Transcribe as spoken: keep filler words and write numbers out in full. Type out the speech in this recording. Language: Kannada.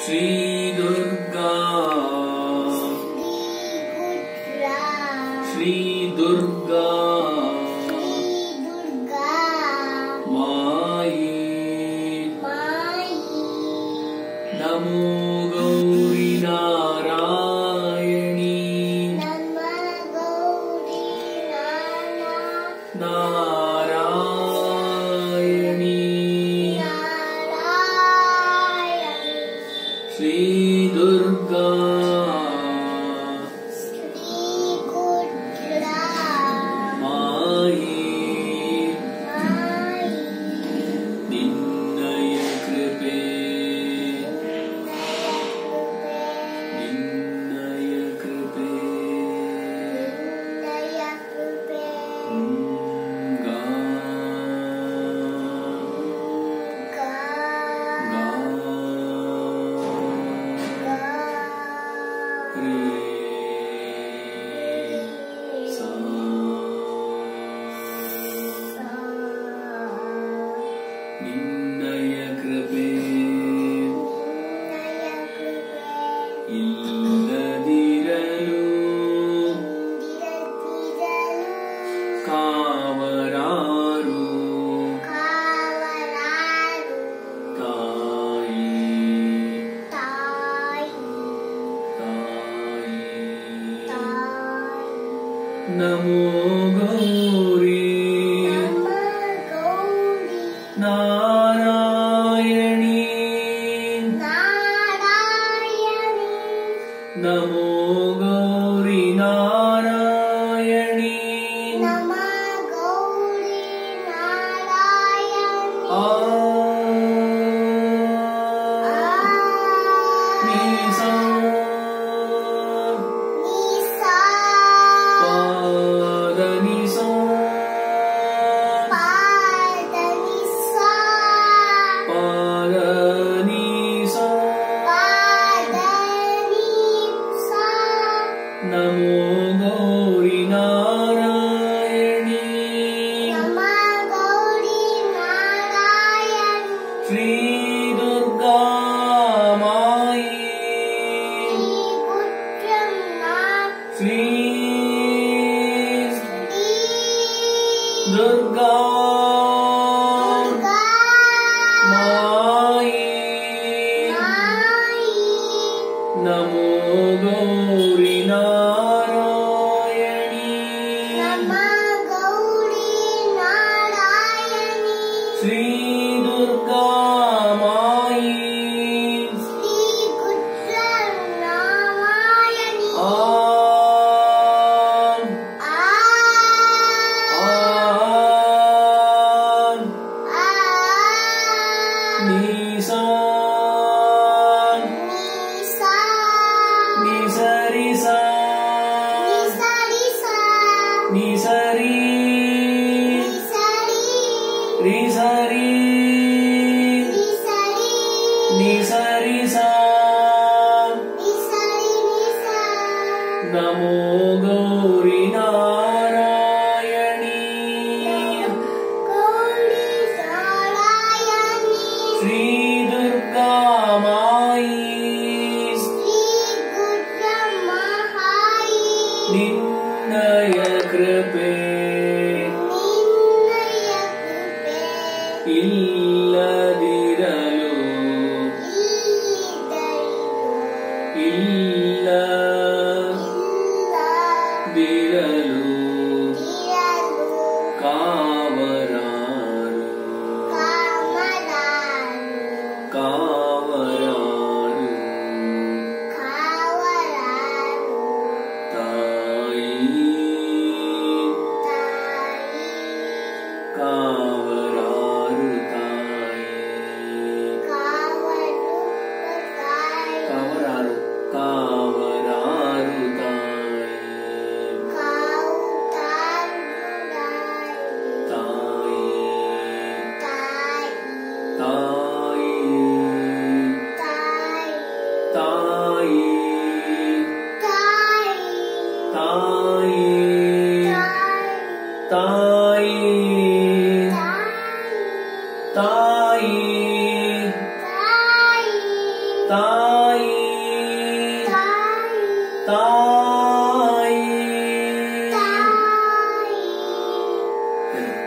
ಶ್ರೀ ದುರ್ಗಾ ಶ್ರೀ ದುರ್ಗಾ ಮಾಯಿ ನಮೋ ಗೌರಿ ನಾರಾಯಣಿ ನಾರಾಯಣಿ ಶ್ರೀ ದುರ್ಗಾ ಮಾಯಿ ನಿನ್ನಯ ಕೃಪೆ ನಿನ್ನಯ ಕೃಪೆ ಗಾ ನಿನ್ನಯ ಕೃಪೆ ಇಲ್ಲದಿರಲು ಕಾವರಾರು ತಾಯಿ ತಾಯಿ ನಮೋ ಗೌರಿ ನಾರಾಯಣಿ ನಮೋ ಗೌರಿ ನಾರಾಯಣಿ ಆ ನೀಸಾ ಪಾದ ನೀಸಾ ಪಾದ ನೀಸಾ ನಮೋ ಗೌರಿ ನಾರಾಯಣಿ ಶ್ರೀ ದುರ್ಗಾ ಮಾಯಿ ಶ್ರೀ ದುರ್ಗಾ ಮಾಯಿ ನಮೋ ಗೌರಿ ನಾರಾಯಣಿ ಶ್ರೀ ದುರ್ಗಾ ಮಾಯಿ ಆ ಆ ನೀಸಾ ನಿಸರಿಸಾ ನಿಸರಿ ರಿಸರಿ ನಿಸರಿಸಾ ನಮೋ ಗೌರಿ ನಾರಾಯಣಿ ಶ್ರೀ ದುರ್ಗಾ ಮಾಯಿ ನಿನ್ನಯ ಕೃಪೆ ಇಲ್ಲದಿರಲು ಇಲ್ಲ ತಾಯಿ ತಾಯಿ